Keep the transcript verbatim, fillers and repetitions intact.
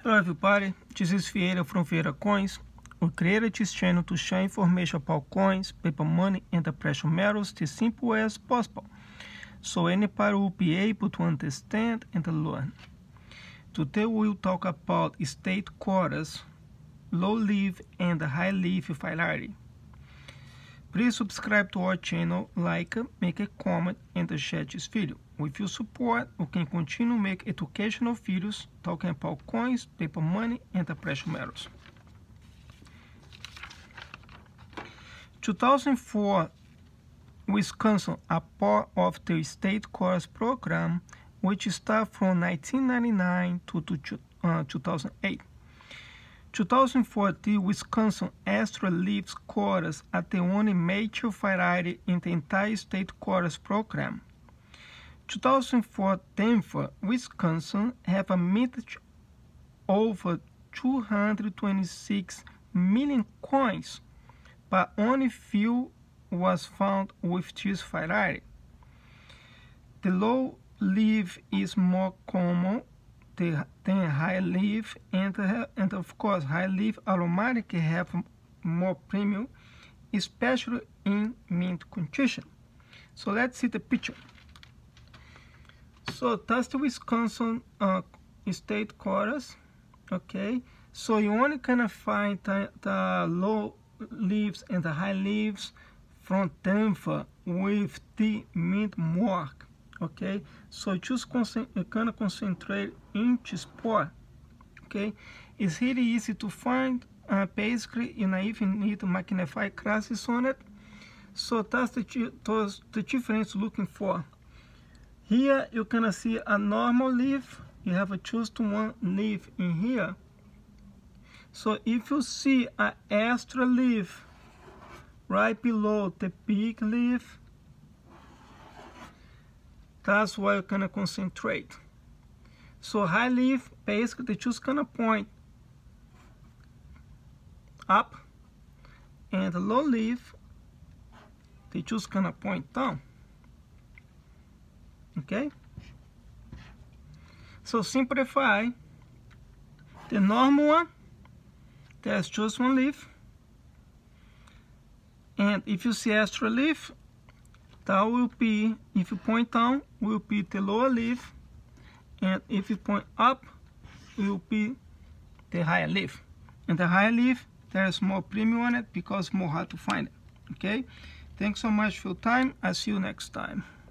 Hello everybody, this is Vieira from Vieira Coins. We created this channel to share information about coins, paper money, and the precious metals as simple as possible, so anybody will be able to understand and learn. Today we will talk about state quarters, low leaf and high leaf variety. Please subscribe to our channel, like, make a comment, and share this video. With your support, we can continue to make educational videos talking about coins, paper money, and the precious metals. two thousand four, Wisconsin, a part of the state quarters program, which started from nineteen ninety-nine to two thousand eight. two thousand four, the Wisconsin Extra Leaf quarters are the only major variety in the entire state quarters program. two thousand four, Denver, Wisconsin have a minted over two hundred twenty-six million coins, but only few was found with this variety. The low leaf is more common than high leaf, and, and of course high leaf automatically have more premium, especially in mint condition. So let's see the picture. So that's the Wisconsin uh, state quarters. Okay, so you only can find the, the low leaves and the high leaves from Denver with the mint mark. Okay, so just you can concentrate in this part. Okay, it's really easy to find. Uh, basically, you don't even need to magnify glasses on it. So that's the those, the difference looking for. Here you can see a normal leaf. You have just one leaf in here. So if you see an extra leaf right below the big leaf, that's why you're gonna concentrate. So high leaf, basically they just gonna point up, and the low leaf, they just gonna point down. Okay? So simplify. The normal one, there's just one leaf, and if you see extra leaf, that will be, if you point down, will be the lower leaf, and if you point up, will be the higher leaf. And the higher leaf, there's more premium on it because more hard to find it. Okay? Thanks so much for your time. I'll see you next time.